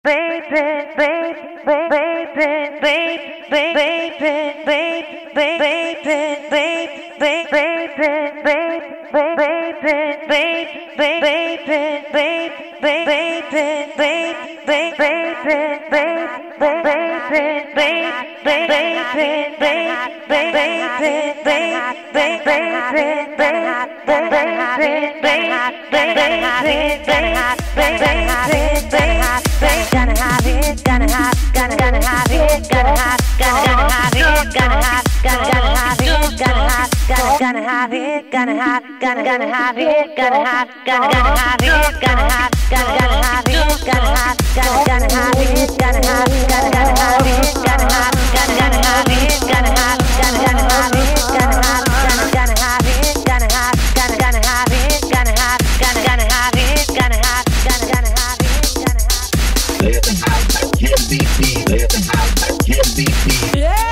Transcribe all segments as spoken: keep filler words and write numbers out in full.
Gonna have it, gonna have, gonna gonna have it, gonna have, gonna gonna have it, gonna have, gonna gonna have it, gonna have, gonna gonna have it, gonna have, gonna gonna have it, gonna have, gonna gonna have it, gonna have, gonna gonna have it, gonna have, gonna gonna have it, gonna have, gonna gonna have it, gonna have, gonna gonna have it, gonna have, gonna gonna have it, gonna have. Play at the house like Kim B P. Play at the house like Kim B P. Yeah.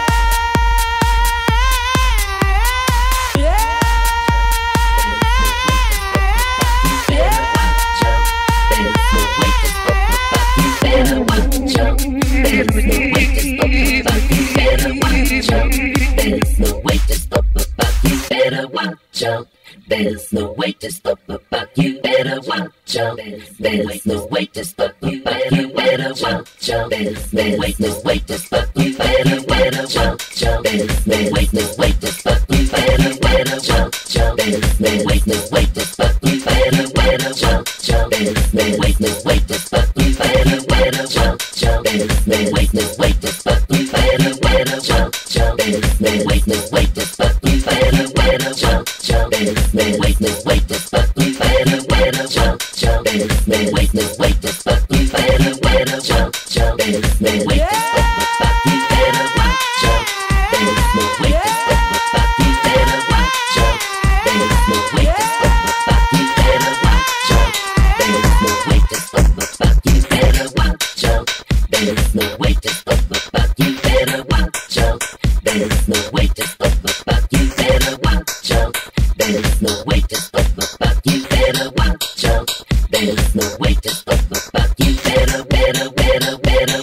There's no way to stop about you. Better watch out. There's no way to stop about you. Better watch out. There's no way, no way to stop you. Better, better watch out. There's no way, no way to stop you. Better, better watch out. There's no way, no way to stop you. Better, better watch out. There's no way, no way to stop you. Better, better watch out. There's no way, no way to stop you. Better, better watch out. There's no way, no way to stop you. Better, better watch out. There's no way, no way to stop you. Better, better watch out. There's no way, no way to stop you. Better, better watch out. There's no way to stop about you. Better watch out. There's no way to stop about you. Better watch out. There's no way to stop about you. Better watch out. There's no way to stop about you. Better watch out. There's no way to stop about you. Better watch out. There's no way to stop about you. Better watch out. There's no way to stop about you. Better watch out. There's no way to stop about you. Better, better, better, better.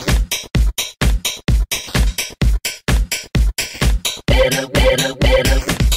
Better, better, better.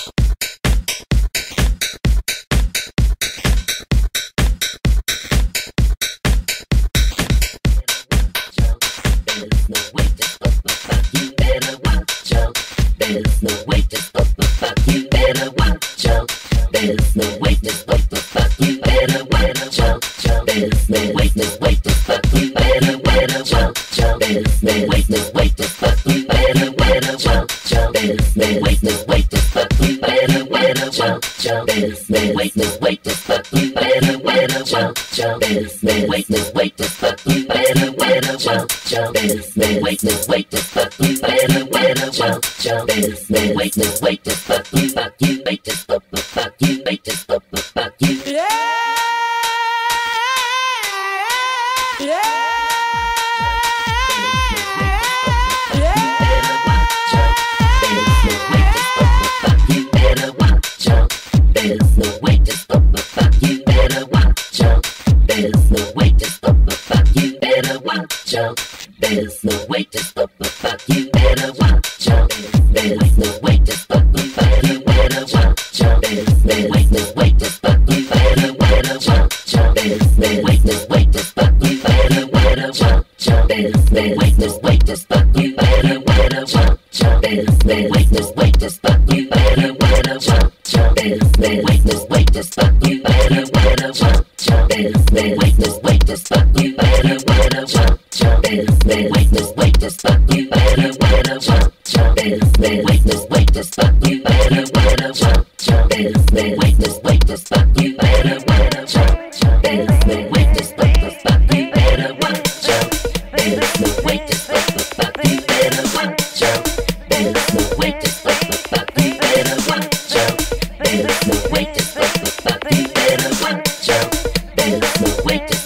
There's no way to stop about you. Better watch out. There's no way to stop about you. Better watch out. There's no way to stop about you. Better watch out. There's no way, no way to stop you. Better watch out. There's no way, no way to stop you. Better watch out. There's no way, no way to stop you. Better watch out. There's no way, no way to stop you. Better watch out. There's no way, no way to stop you. Better watch out. There's no way, no way to stop you. Better watch out. There's no way, no way to stop you. About you, way to stop about you, way to stop about you. Yeah. Yeah. There's no way to stop about you. Better watch out. There's no way to stop about you. Better watch out. There's no way to stop about you. Better watch out. There's no way to stop about you. Better watch out. There's no way, no way to stop you. Better watch out. There's no way, no way to stop you. Better watch out. There's no way, no way to stop you. Better watch out. There's no way, no way to stop you. Better watch out. There's no way, no way to stop you. Better watch out. There's no way, no way to stop you. Better watch out. There's no way, no way to stop you. Better watch out. There's no way, no way to stop you. Better watch out. There's no way, no way to stop you. Better watch out. There's no way to stop about you. Better watch out. There's no way to stop about you. Better watch out. There's no way to stop about you. Better watch out. There's no way to stop about you. Better watch out. There's no way to